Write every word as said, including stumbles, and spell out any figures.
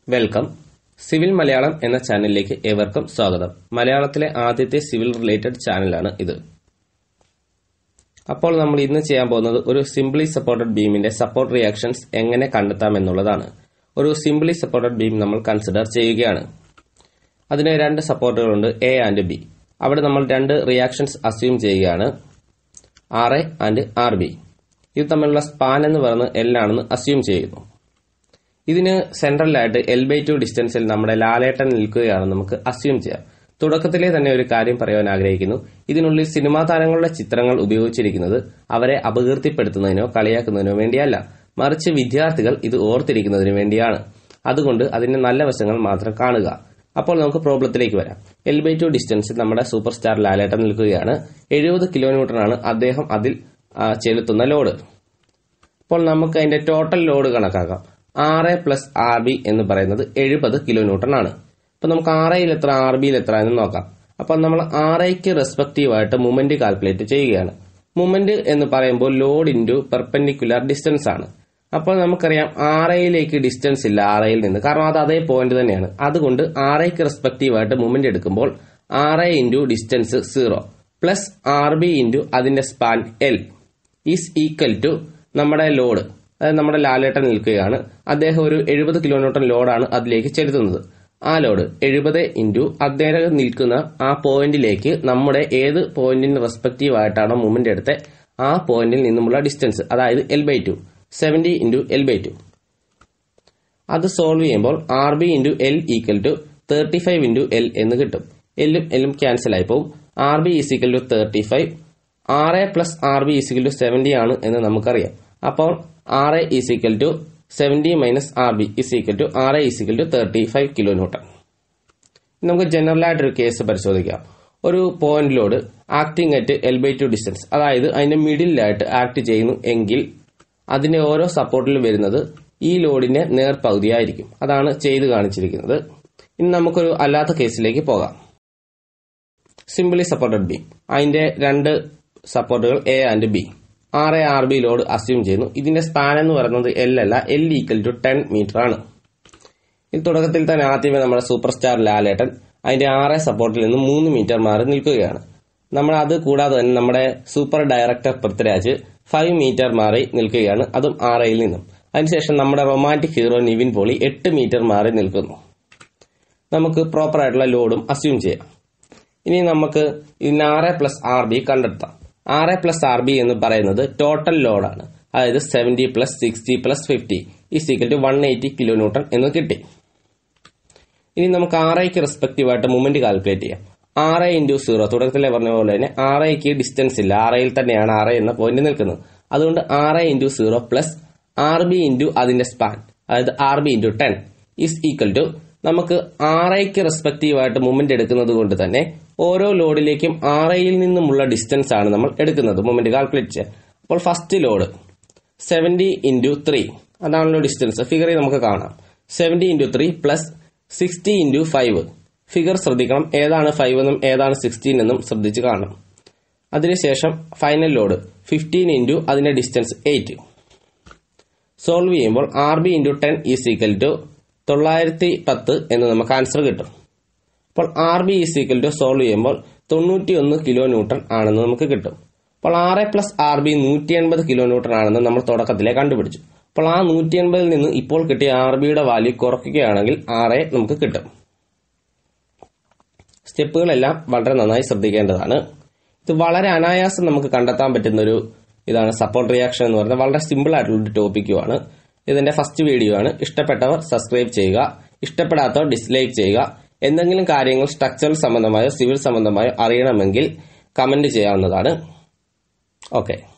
Welcome. Civil Malayalam എന്ന ചാനലിലേക്ക് ഏവർക്കും സ്വാഗതം. മലയാളത്തിലെ ആദ്യത്തെ സിവിൽ റിലേറ്റഡ് ചാനലാണ് ഇത്. അപ്പോൾ നമ്മൾ ഇന്ന് ചെയ്യാൻ പോകുന്നത് ഒരു സിംപ്ലി സപ്പോർട്ടഡ് ബീമിന്റെ സപ്പോർട്ട് റിയാക്ഷൻസ് എങ്ങനെ കണ്ടെത്താം എന്നുള്ളതാണ്. ഒരു സിംപ്ലി സപ്പോർട്ടഡ് ബീം നമ്മൾ കൺസിഡർ ചെയ്യുകയാണ്. അതിന് രണ്ട് സപ്പോർട്ടുകളുണ്ട്, എ ആൻഡ് ബി. അവിടെ നമ്മൾ രണ്ട് റിയാക്ഷൻസ് അസ്യൂം ചെയ്യുകയാണ്, R A and R B. ഇത് തമ്മിലുള്ള സ്പാൻ എന്ന് പറയുന്നത് എൽ ആണെന്ന് അസ്യൂം ചെയ്യുന്നു. ഇതിന് സെൻട്രലായിട്ട് എൽ ബൈ ടു ഡിസ്റ്റൻസിൽ നമ്മുടെ ലാലേട്ടൻ നിൽക്കുകയാണെന്ന് നമുക്ക് അസ്യൂം ചെയ്യാം. തുടക്കത്തിലെ തന്നെ ഒരു കാര്യം പറയാൻ ആഗ്രഹിക്കുന്നു. ഇതിനുള്ളിൽ സിനിമാ താരങ്ങളുടെ ചിത്രങ്ങൾ ഉപയോഗിച്ചിരിക്കുന്നത് അവരെ അപകീർത്തിപ്പെടുത്തുന്നതിനോ കളിയാക്കുന്നതിനോ വേണ്ടിയല്ല, മറിച്ച് വിദ്യാർത്ഥികൾ ഇത് ഓർത്തിരിക്കുന്നതിന് വേണ്ടിയാണ്. അതുകൊണ്ട് അതിന്റെ നല്ല വശങ്ങൾ മാത്രം കാണുക. അപ്പോൾ നമുക്ക് പ്രോബ്ലത്തിലേക്ക് വരാം. എൽ ബൈ ടു ഡിസ്റ്റൻസിൽ നമ്മുടെ സൂപ്പർ സ്റ്റാർ ലാലേട്ടൻ നിൽക്കുകയാണ്. എഴുപത് കിലോമീറ്ററാണ് അദ്ദേഹം അതിൽ ചെലുത്തുന്ന ലോഡ്. അപ്പോൾ നമുക്ക് അതിന്റെ ടോട്ടൽ ലോഡ് കണക്കാക്കാം. R A plus R B എന്ന് പറയുന്നത് എഴുപത് കിലോ ന്യൂട്ടൺ ആണ്. അപ്പൊ നമുക്ക് ആർ എയിൽ എത്ര ആർ ബിയിൽ എത്ര എന്ന് നോക്കാം. അപ്പൊ നമ്മൾ ആർ എക്ക് റെസ്പെക്റ്റീവ് ആയിട്ട് മൊമെന്റ് കാൽക്കുലേറ്റ് ചെയ്യുകയാണ്. മൊമെന്റ് എന്ന് പറയുമ്പോൾ ലോഡ് ഇൻറ്റു പെർപെൻഡിക്കുലർ ഡിസ്റ്റൻസ് ആണ്. അപ്പോൾ നമുക്കറിയാം ആർ എയിലേക്ക് ഡിസ്റ്റൻസ് ഇല്ല ആർ എയിൽ നിന്ന്, കാരണം അത് അതേ പോയിന്റ് തന്നെയാണ്. അതുകൊണ്ട് ആർ എക്ക് റെസ്പെക്റ്റീവ് ആയിട്ട് മൊമെന്റ് എടുക്കുമ്പോൾ R A into distance zero plus R B into അതിന്റെ span L is equal to നമ്മുടെ ലോഡ്. അതായത് നമ്മുടെ ലാലേട്ടൻ നിൽക്കുകയാണ്, അദ്ദേഹം ഒരു എഴുപത് കിലോ ന്യൂട്ടൺ ലോഡാണ് അതിലേക്ക് ചെലുത്തുന്നത്. ആ ലോഡ് എഴുപത് ഇൻറ്റു അദ്ദേഹം നിൽക്കുന്ന ആ പോയിന്റിലേക്ക് നമ്മുടെ ഏത് പോയിന്റിന് റെസ്പെക്റ്റീവ് ആയിട്ടാണോ മൂവ്മെന്റ് എടുത്ത് ആ പോയിന്റിൽ നിന്നുമുള്ള ഡിസ്റ്റൻസ്, അതായത് L by two, seventy into L by two. അത് സോൾവ് ചെയ്യുമ്പോൾ R B into L equal to thirty five into L എന്ന് കിട്ടും. എല്ലും എല്ലും ക്യാൻസൽ ആയി പോകും. R B is equal to thirty five, R A plus R B is equal to seventy ആണ് എന്ന് നമുക്കറിയാം. അപ്പോൾ R A is equal to seventy minus R B is equal to R A is equal to thirty five kilo newton. നമുക്ക് general ആയിട്ടൊരു case പരിശോധിക്കാം. ഒരു point load acting at L by two distance, അതായത് അതിന്റെ മിഡിലായിട്ട് act ചെയ്യുന്നു എങ്കിൽ അതിന്റെ ഓരോ സപ്പോർട്ടിൽ വരുന്നത് ഈ ലോഡിന്റെ നേർപകുതിയായിരിക്കും. അതാണ് ചെയ്ത് കാണിച്ചിരിക്കുന്നത്. ഇനി നമുക്കൊരു അല്ലാത്ത കേസിലേക്ക് പോകാം. സിംപ്ലി സപ്പോർട്ടഡ് ബീം, അതിന്റെ രണ്ട് സപ്പോർട്ടുകൾ A and B. R A R B load assume ചെയ്യുന്നു. ഇതിന്റെ സ്പാൻ എന്ന് പറയുന്നത് എൽ അല്ല, L equal to ten metre ആണ്. ഇത് തുടക്കത്തിൽ തന്നെ ആദ്യമേ നമ്മുടെ സൂപ്പർ സ്റ്റാർ ലാലേട്ടൻ അതിന്റെ ആർ എ സപ്പോർട്ടിൽ നിന്ന് മൂന്ന് മീറ്റർ മാറി നിൽക്കുകയാണ്. നമ്മൾ അത് കൂടാതെ തന്നെ നമ്മുടെ super director Prithviraj five metre മാറി നിൽക്കുകയാണ്, അതും ആർ എയിൽ നിന്നും. അതിനുശേഷം നമ്മുടെ റൊമാന്റിക് ഹീറോ നിവിൻ പോളി എട്ട് മീറ്റർ മാറി നിൽക്കുന്നു. നമുക്ക് പ്രോപ്പർ ആയിട്ടുള്ള ലോഡും അസ്യൂം ചെയ്യാം. ഇനി നമുക്ക് ഇതിന് R A plus R B കണ്ടെത്താം. R A plus R B എന്ന് പറയുന്നത് ടോട്ടൽ ലോഡാണ്. അതായത് seventy plus sixty plus fifty is equal to one eighty kilo newton എന്ന് കിട്ടി. ഇനി നമുക്ക് ആർ ഐക്ക് റെസ്പെക്റ്റീവ് ആയിട്ട് മൂവ്മെന്റ് കാൽക്കുലേറ്റ് ചെയ്യാം. ആർ എ ഇൻറ്റു സീറോ, തുടക്കത്തിലെ പറഞ്ഞ പോലെ തന്നെ ആർ ഐക്ക് ഡിസ്റ്റൻസ് ഇല്ല, ആർ ഐയിൽ തന്നെയാണ് ആർ എ എന്ന പോയിന്റ് നിൽക്കുന്നത്. അതുകൊണ്ട് R A into zero plus R B into അതിന്റെ സ്പാൻ, അതായത് R B into ten is equal to, നമുക്ക് ആർ ഐക്ക് റെസ്പെക്റ്റീവ് ആയിട്ട് മൂവ്മെന്റ് എടുക്കുന്നത് കൊണ്ട് തന്നെ ഓരോ ലോഡിലേക്കും ആർ ഐയിൽ നിന്നുമുള്ള ഡിസ്റ്റൻസ് ആണ് നമ്മൾ എടുക്കുന്നത് മൂവ്മെന്റ് കാൽക്കുലേറ്റ് ചെയ്യാൻ. അപ്പോൾ first load seventy into three, അതാണല്ലോ ഡിസ്റ്റൻസ്. ഫിഗറിൽ നമുക്ക് കാണാം. Seventy into three plus sixty into five. Figure ശ്രദ്ധിക്കണം, ഏതാണ് ഫൈവ് എന്നും ഏതാണ് സിക്സ്റ്റീൻ എന്നും ശ്രദ്ധിച്ച് കാണണം. അതിനുശേഷം ഫൈനൽ ലോഡ് ഫിഫ്റ്റീൻ ഇൻറ്റു അതിന്റെ ഡിസ്റ്റൻസ് എയ്റ്റ്. സോൾവ് ചെയ്യുമ്പോൾ R B into ten is equal to തൊള്ളായിരത്തി പത്ത് എന്ന് നമുക്ക് ആൻസർ കിട്ടും. അപ്പോൾ R B is equal to solve ചെയ്യുമ്പോൾ തൊണ്ണൂറ്റി ഒന്ന് കിലോ ന്യൂട്ടൺ ആണെന്ന് നമുക്ക് കിട്ടും. അപ്പോൾ R A plus R B നൂറ്റി എൺപത് കിലോ ന്യൂട്ടൺ ആണെന്ന് നമ്മൾ തുടക്കത്തിലെ കണ്ടുപിടിച്ചു. അപ്പോൾ ആ നൂറ്റി എൺപതിൽ നിന്ന് ഇപ്പോൾ കിട്ടിയ ആർ ബിയുടെ വാല്യൂ കുറയ്ക്കുകയാണെങ്കിൽ ആർ എ നമുക്ക് കിട്ടും. സ്റ്റെപ്പുകളെല്ലാം വളരെ നന്നായി ശ്രദ്ധിക്കേണ്ടതാണ്. ഇത് വളരെ അനായാസം നമുക്ക് കണ്ടെത്താൻ പറ്റുന്ന ഒരു ഇതാണ് സപ്പോർട്ട് റിയാക്ഷൻ എന്ന് പറയുന്നത്. വളരെ സിമ്പിൾ ആയിട്ടുള്ള ഒരു ടോപ്പിക്കുമാണ്. ഇതിന്റെ ഫസ്റ്റ് വീഡിയോ ആണ്. ഇഷ്ടപ്പെട്ടവർ സബ്സ്ക്രൈബ് ചെയ്യുക, ഇഷ്ടപ്പെടാത്തവർ ഡിസ്ലൈക്ക് ചെയ്യുക. എന്തെങ്കിലും കാര്യങ്ങൾ സ്ട്രക്ചറൽ സംബന്ധമായോ സിവിൽ സംബന്ധമായോ അറിയണമെങ്കിൽ കമന്റ് ചെയ്യാവുന്നതാണ്. ഓക്കെ.